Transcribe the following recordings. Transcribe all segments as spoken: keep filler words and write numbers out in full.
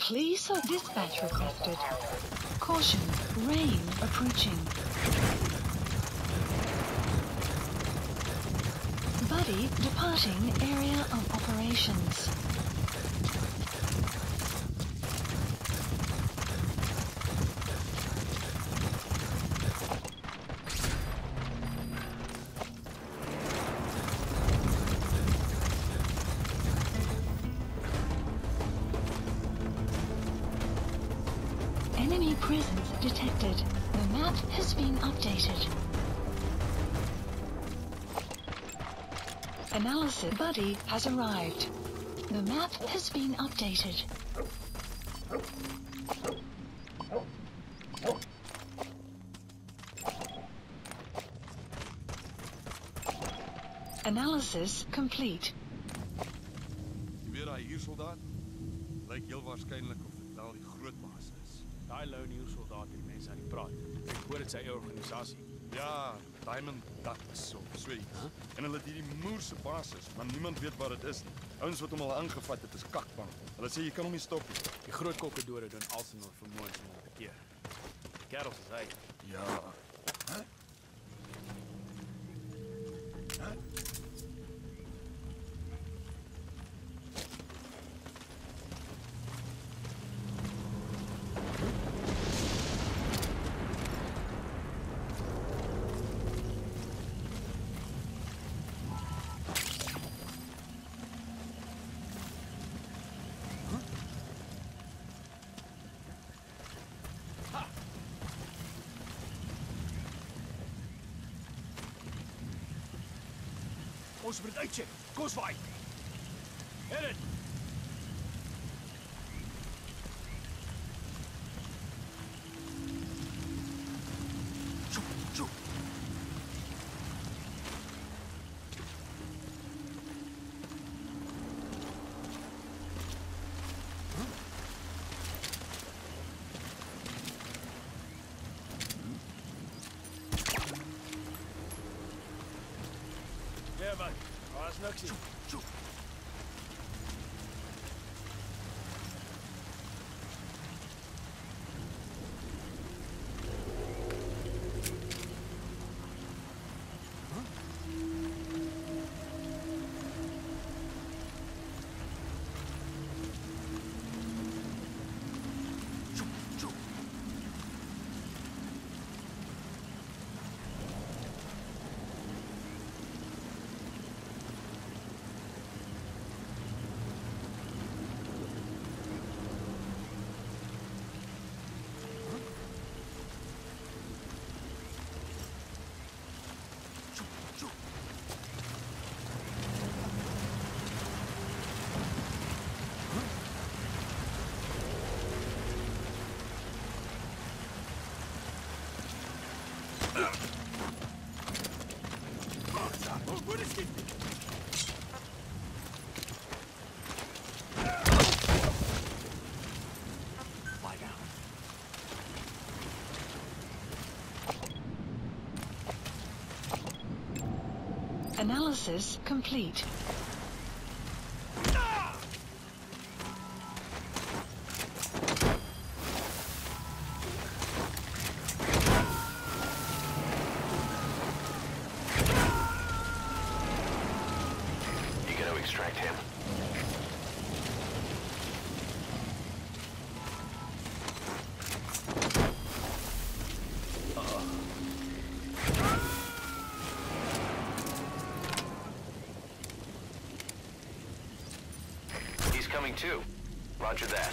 Police or dispatch requested. Caution, rain approaching. Buddy departing area of operations. Enemy presence detected. The map has been updated. Analysis buddy has arrived. The map has been updated. Analysis complete. Weer daai hier soldaat? Lyk heel waarskynlik of dit wel die groot baas is. Daai lone hier soldaat het mense aan die praat. Ek hoor dit sy eie organisasie. Ja, Diamond Ducks of so iets. Huh? En hulle het hierdie moerse basis, maar niemand weet wat dit is nie. Ouens wat hom al aangevat het is kakbang. Hulle sê jy kan hom nie stop nie. Die groot kokkerdore doen alles in hul vermoëns om hom te keer. Kerels is hy. Ja. Hæ? Hæ? Ons moet uitcheck. Kom ons vaai. Heren. Tjoe, tjoe. Huh? Ja, man. Waar is niks hier? Tjoe. Analysis complete. You gotta extract him. Coming too. Roger that.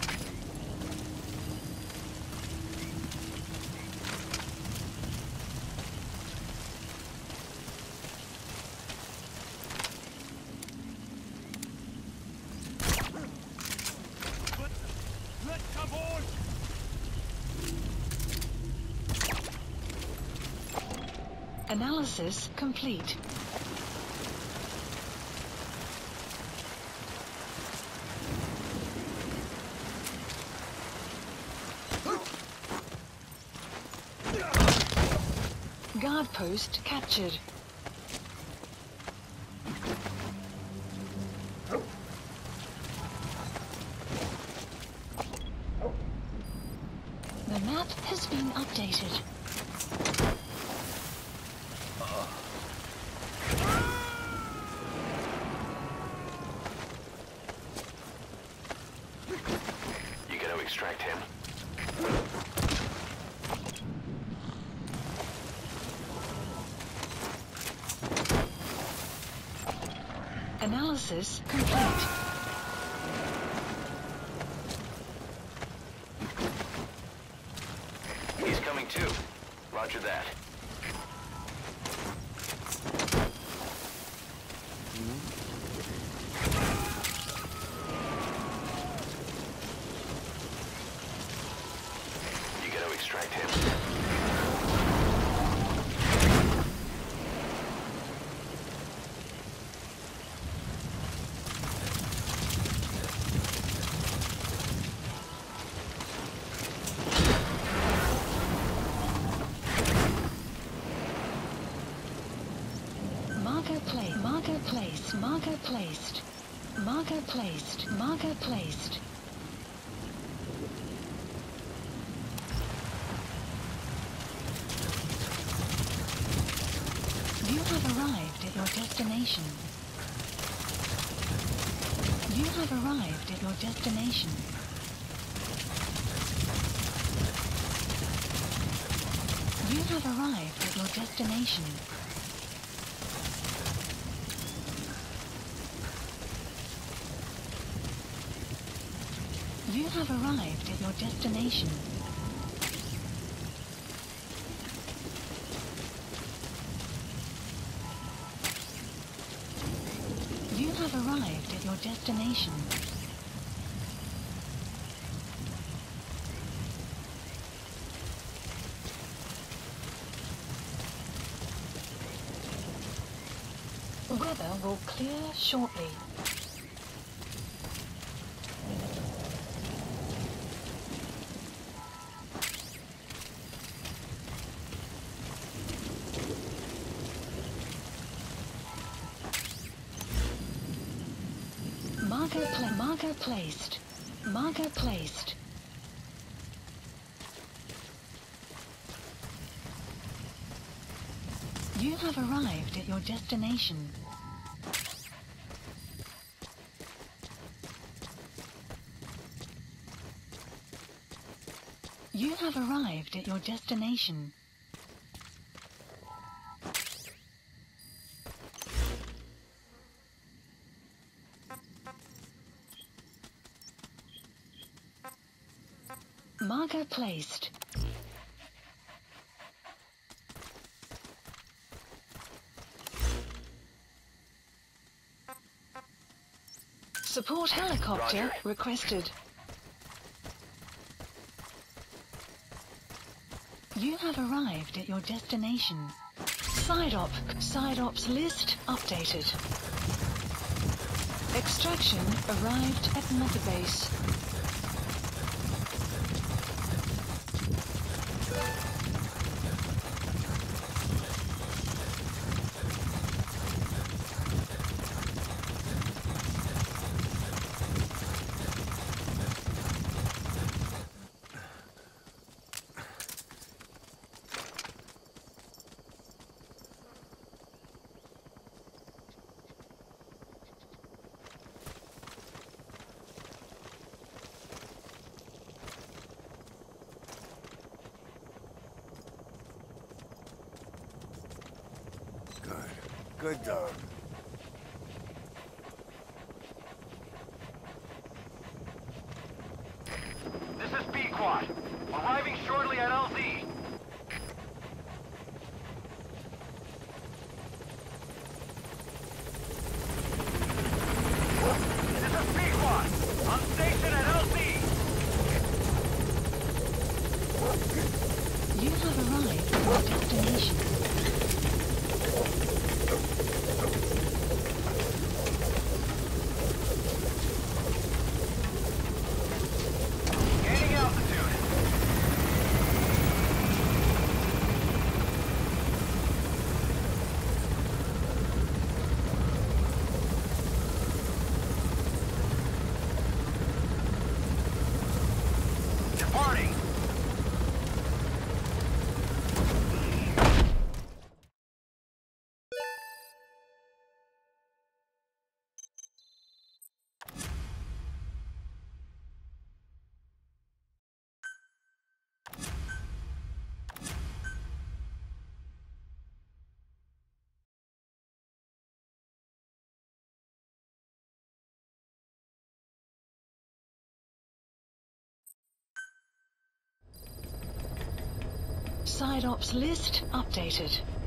Come on! Analysis complete. Guard post captured. Analysis complete. He's coming too. Roger that. You gotta extract him. Marker play. Marker placed. Marker placed. Marker placed. Marker placed. You have arrived at your destination. You have arrived at your destination. You have arrived at your destination. You have arrived at your destination. You have arrived at your destination. Weather will clear shortly. Marker, pla marker placed. Marker placed. You have arrived at your destination. You have arrived at your destination. Marker placed. Support helicopter Roger. requested. You have arrived at your destination. Side op. Side ops list updated. Extraction arrived at Mother Base. Good dog. This is B-Quad. Arriving shortly at L Z. This is B-Quad. On station at L Z. You have arrived at your destination. Gaining altitude. Departing. Side ops list updated.